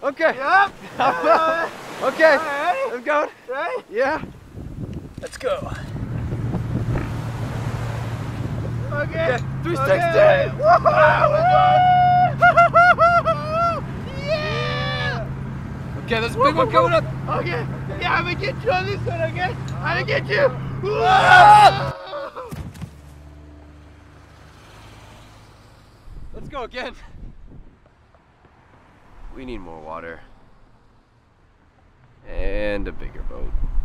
Okay. Yep. Okay. Ready? Let's go. Ready? Yeah. Let's go. Okay. Okay. 360. Okay. Yeah. Okay, there's a big one coming up. Okay. Yeah, I'm gonna get you on this one, okay? I'm gonna get you. Let's go again. We need more water. And a bigger boat.